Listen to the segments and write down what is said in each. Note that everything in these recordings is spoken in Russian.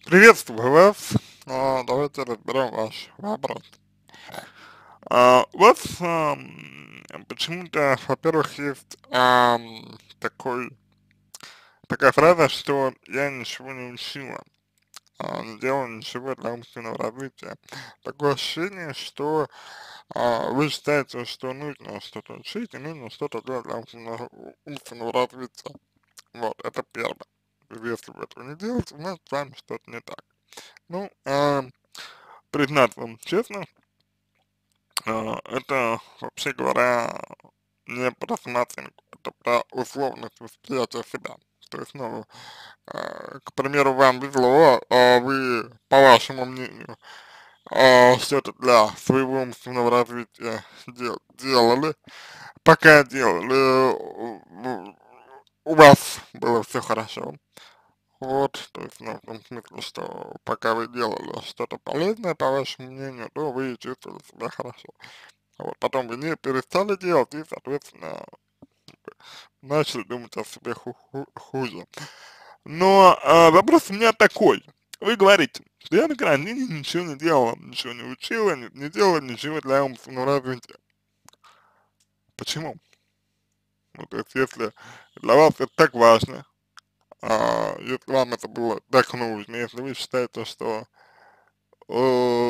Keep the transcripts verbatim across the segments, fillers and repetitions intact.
Приветствую вас. А, давайте разберем ваш вопрос. А, у вас ам, почему-то, во-первых, есть ам, такой, такая фраза, что я ничего не учила, а, не делала ничего для умственного развития. Такое ощущение, что а, вы считаете, что нужно что-то учить и нужно что-то делать для умственного, умственного развития. Вот, это первое. Если вы этого не делаете, значит с вами что-то не так. Ну, а, признаться вам честно, а, это, вообще говоря, не про самооценку, это про условность восприятия себя. То есть, ну, а, к примеру, вам везло, а вы, по вашему мнению, а, что-то для своего умственного развития дел- делали, пока делали, у у вас было все хорошо. Вот, то есть, ну, в том смысле, что пока вы делали что-то полезное, по вашему мнению, то вы чувствовали себя хорошо. Вот, потом вы не перестали делать и, соответственно, начали думать о себе ху ху хуже. Но а, вопрос у меня такой. Вы говорите, что я на карантине ничего не делала, ничего не учила, не, не делала ничего для умственного развития. Почему? Ну, то есть, если для вас это так важно, а, если вам это было так нужно, если вы считаете, что э,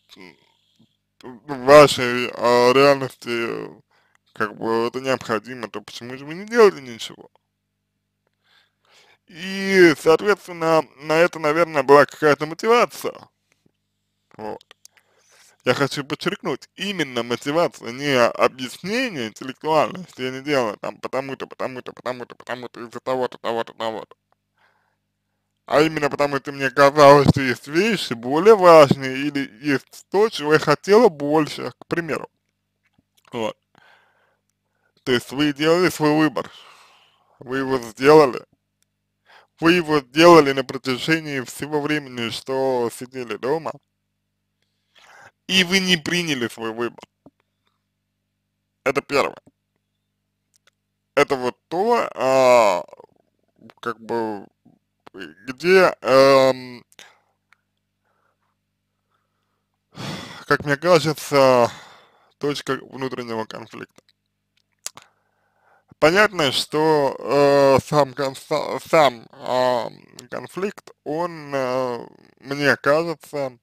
в вашей а, реальности как бы это необходимо, то почему же вы не делали ничего? И, соответственно, на это, наверное, была какая-то мотивация. Вот. Я хочу подчеркнуть, именно мотивация, не объяснение интеллектуальное, что я не делаю там потому-то, потому-то, потому-то, потому-то, из-за того-то, того-то, того-то. А именно потому, что мне казалось, что есть вещи более важные или есть то, чего я хотела больше, к примеру. Вот. То есть вы делали свой выбор, вы его сделали, вы его сделали на протяжении всего времени, что сидели дома, и вы не приняли свой выбор. Это первое. Это вот то, а, как бы, где, эм, как мне кажется, точка внутреннего конфликта. Понятно, что э, сам, кон- са- сам а, конфликт, он, э, мне кажется,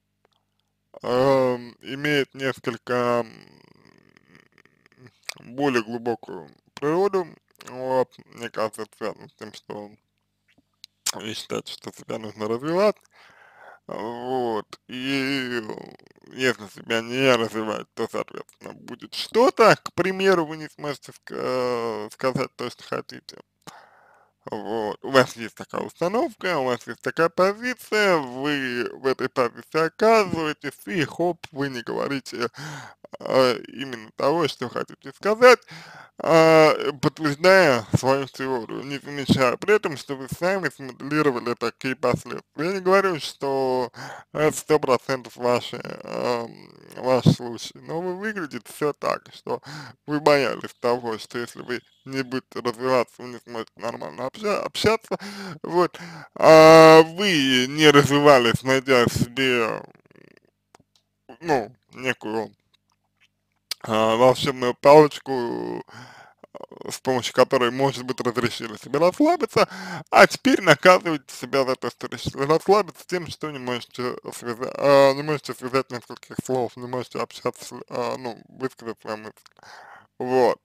эм, имеет несколько более глубокую природу. Вот, мне кажется, это связано с тем, что вы считаете, что себя нужно развивать. Вот, и если себя не развивать, то, соответственно, будет что-то, к примеру, вы не сможете ска- сказать то, что хотите. Вот, у вас есть такая установка, у вас есть такая позиция, вы в этой позиции оказываетесь, и хоп, вы не говорите а, именно того, что хотите сказать, а, подтверждая свою теорию, не замечая при этом, что вы сами смоделировали такие последствия. Я не говорю, что это сто процентов ваши, ам, ваш случай, но вы выглядите все так, что вы боялись того, что если вы не будете развиваться, вы не сможете нормально обща общаться, вот, а вы не развивались, найдя в себе, ну, некую а, волшебную палочку, с помощью которой, может быть, разрешили себе расслабиться, а теперь наказываете себя за то, что решили расслабиться тем, что не можете связать, а, не можете связать нескольких слов, не можете общаться, а, ну, высказать свою мысль. Вот.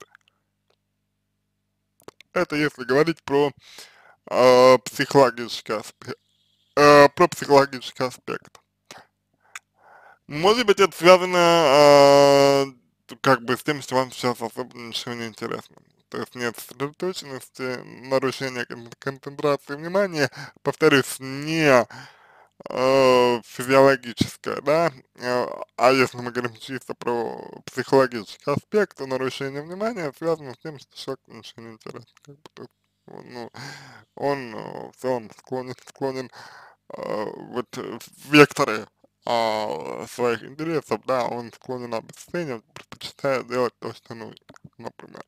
Это если говорить про а, психологический аспект, а, про психологический аспект. Может быть, это связано, а, как бы с тем, что вам сейчас особо ничего не интересно. То есть нет сосредоточенности, нарушение кон концентрации внимания, повторюсь, не э, физиологическое, да, э, а если мы говорим чисто про психологический аспект, то нарушение внимания связано с тем, что человеку ничего не интересно. Как бы, то есть, ну, он э, в целом склонен, склонен э, вот э, в векторе а, своих интересов, да, он склонен обесценивать, предпочитает делать то, что нужно, например.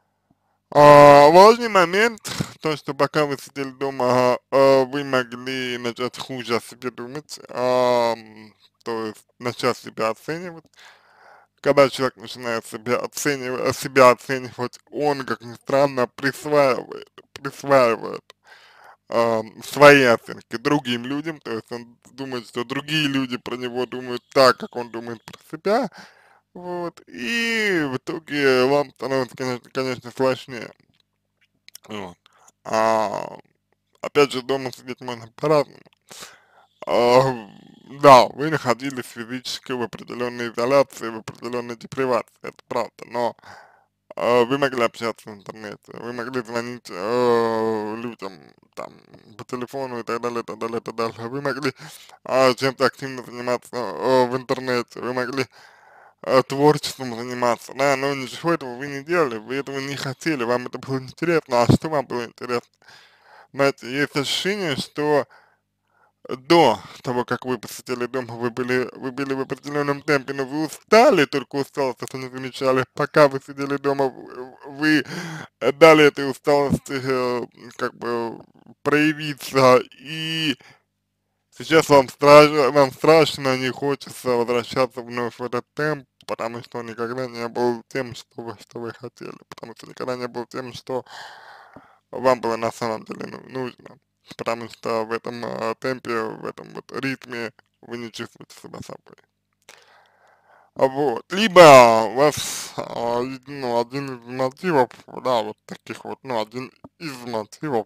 А, важный момент, то, что пока вы сидели дома, а, вы могли начать хуже о себе думать, ам, то есть начать себя оценивать. Когда человек начинает себя оценивать, себя оценивать, он, как ни странно, присваивает, присваивает ам, свои оценки другим людям, то есть он думает, что другие люди про него думают так, как он думает про себя, вот, и в итоге вам становится, конечно, конечно сложнее, вот. А, опять же, дома сидеть можно по-разному. А, да, вы находились физически в определенной изоляции, в определенной депривации, это правда, но а, вы могли общаться в интернете, вы могли звонить э, людям там по телефону и так далее, и так далее, и так далее. Вы могли а, чем-то активно заниматься э, в интернете, вы могли э, творчеством заниматься, да, но ничего этого вы не делали, вы этого не хотели, вам это было интересно, а что вам было интересно? Знаете, есть ощущение, что до того, как вы посетили дом, вы были, вы были в определенном темпе, но вы устали, только усталость это не замечали. Пока вы сидели дома, в- вы э, дали этой усталости э, как бы проявиться, и сейчас вам страшно, вам страшно не хочется возвращаться вновь в этот темп, потому что он никогда не был тем, что вы, что вы хотели, потому что никогда не был тем, что вам было на самом деле ну- нужно, потому что в этом а, темпе, в этом вот ритме вы не чувствуете себя собой. А вот, либо у вас, а, и- ну, один из мотивов, да, вот таких вот, ну, один из мотивов,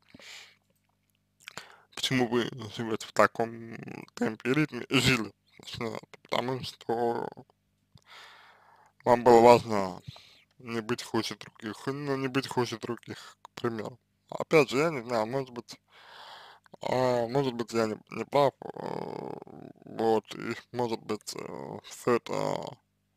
почему вы живете в таком темпе и ритме, жили, точнее, потому что вам было важно не быть хуже других, ну, не быть хуже других, к примеру. Опять же, я не знаю, может быть, А, может быть, я не, не прав, э, вот, и может быть, э, все это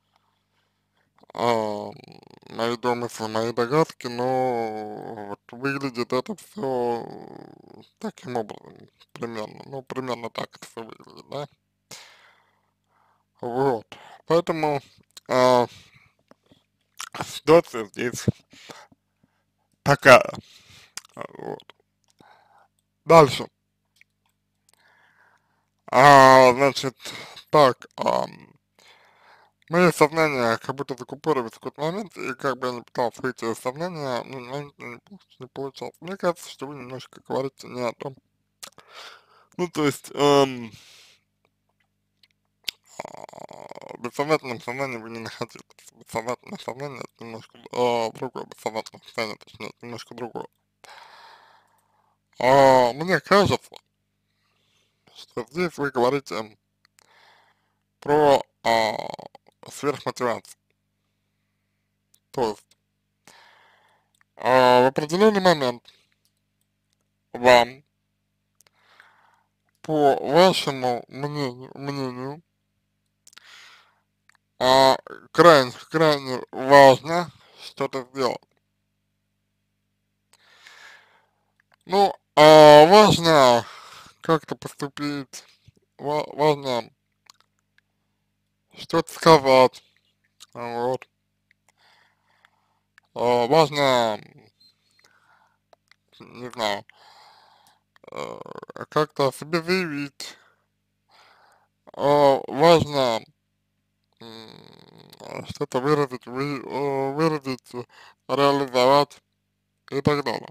а, мои домыслы, мои догадки, но вот выглядит это все таким образом, примерно, ну, примерно так это все выглядит, да, вот, поэтому а, ситуация здесь такая, а, вот. Дальше, а, значит, так, а, мое сознание как будто закупоривается в какой-то момент, и как бы я не пытался выйти из сознания, ну, ну, не, пол- не получалось. Мне кажется, что вы немножко говорите не о том. Ну, то есть, эм, а, в бессознательном сознании вы не находитесь. Бессознательное сознание это немножко а, другое, бессознательное состояние, точнее, это немножко другое. А, мне кажется, что здесь вы говорите про а, сверхмотивацию. То есть, а, в определенный момент вам по вашему мнению, мнению а, крайне, крайне важно что-то сделать. Ну, а важно как-то поступить, ва- важно что-то сказать, вот. А, важно, не знаю, э, как-то о себе заявить. А, важно м, что-то выразить, вы, э, выразить, реализовать и так далее.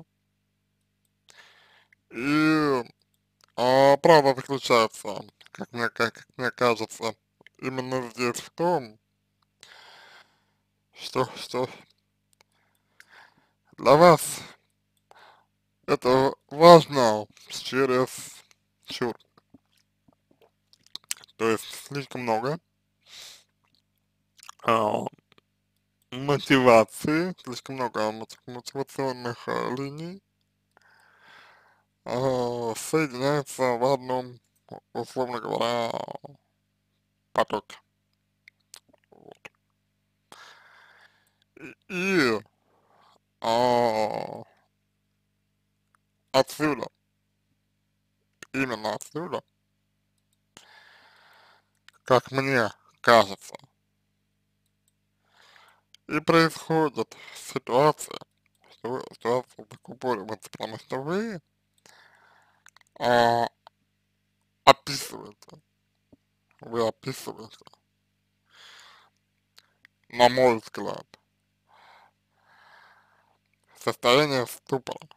И А правда заключается, как мне, как, как мне кажется, именно здесь в том, что, что для вас это важно через чур, то есть слишком много а, мотивации, слишком много мотив- мотивационных а, линий а, соединяется в одном, условно говоря, потоке. Вот. И, и а, отсюда, именно отсюда, как мне кажется, и происходит ситуация, что вы, ситуация закупоривается, потому что вы а, вы описываете, на мой взгляд, состояние ступора.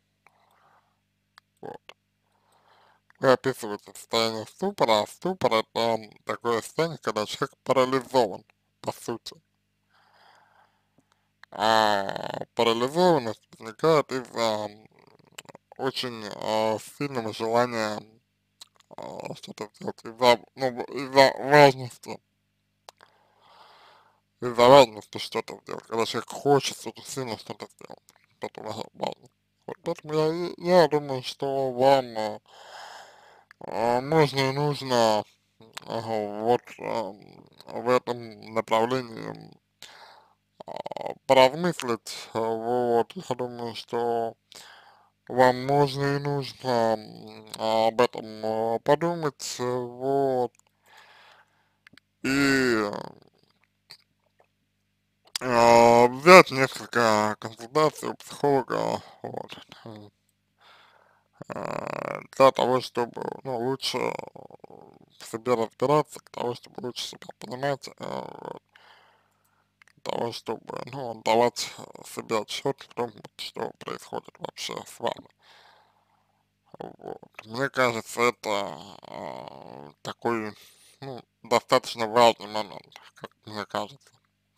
Вот. Вы описываете состояние ступора, а ступор это такое состояние, когда человек парализован, по сути. А парализованность возникает из-за очень э, сильного желания э, что-то сделать, из-за ну, из-за важности, из-за важности что-то сделать, когда человек хочет что-то сильно что-то сделать, что-то важно. Вот поэтому я, я думаю, что вам э, э, можно и нужно э, вот э, в этом направлении э, поразмыслить. Э, Вот, я думаю, что вам можно и нужно м, об этом э, подумать, э, вот, и э, взять несколько консультаций у психолога, вот, э, э, для того, чтобы, ну, лучше в себе разбираться, для того, чтобы лучше себя понимать, э, вот, для того, чтобы, ну, давать э, себе отчет в том, вот, что происходит вообще с вами. Вот. Мне кажется, это э, такой, ну, достаточно важный момент, как мне кажется.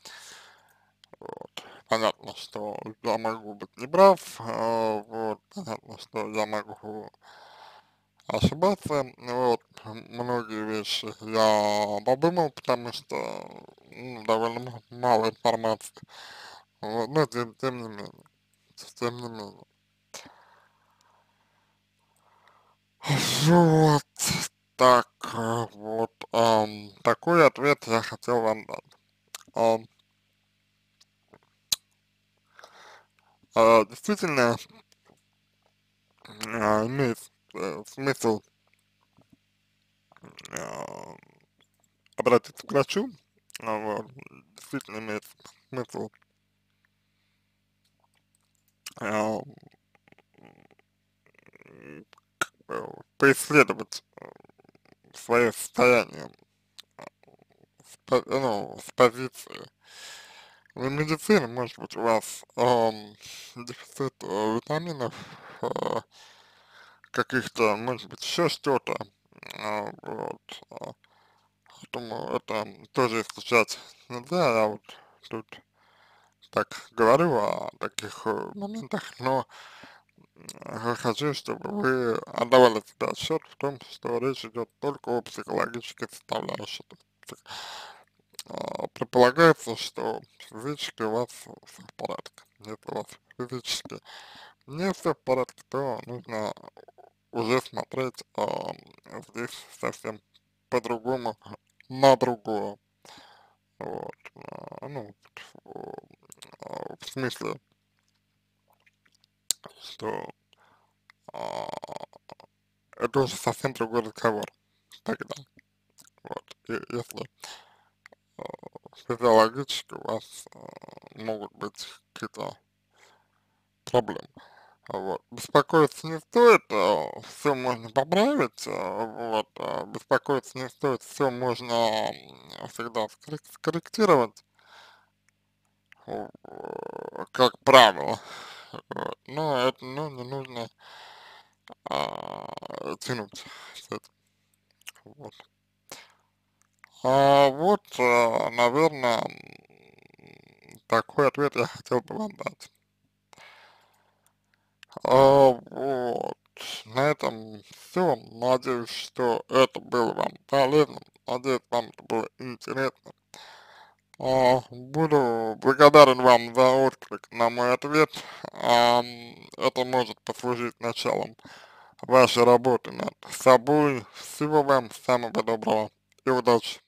Вот. Понятно, что я могу быть неправ, э, вот, понятно, что я могу ошибаться, вот, многие вещи я подумал, потому что ну, довольно м- мало информации, вот, но тем, тем не менее, тем не менее. Вот, так, э, вот, ам, такой ответ я хотел вам дать. Ам, а, действительно, а, имеет э, смысл а, обратиться к врачу, а, вот, действительно имеет смысл а, м, э, поисследовать свое состояние с, по- ну, с позиции ну, медицины, может быть, у вас ам, дефицит э, витаминов, э, каких-то, может быть, еще что-то, а, вот, а, думаю, это тоже исключать нельзя, я вот тут так говорю о таких э, моментах, но э, хочу, чтобы вы отдавали себе отчет в том, что речь идет только о психологической составляющей. То есть, а, предполагается, что физически у вас все в порядке. Если у вас физически не все в порядке, то нужно уже смотреть а, здесь совсем по-другому, на другое. Вот. А, ну, в, а, в смысле, что а, это уже совсем другой разговор тогда. Вот. И если а, физиологически у вас а, могут быть какие-то проблемы. Вот. Беспокоиться не стоит, все можно поправить, а, вот, а, беспокоиться не стоит, все можно м, всегда скоррек- скорректировать, о, как правило, вот. Но это, ну, не нужно а, тянуть с этим, вот. А вот, наверное, такой ответ я хотел бы вам дать. А, вот. На этом все. Надеюсь, что это было вам полезно. Надеюсь, вам это было интересно. А, буду благодарен вам за отклик на мой ответ. Ам, это может послужить началом вашей работы над собой. Всего вам самого доброго и удачи.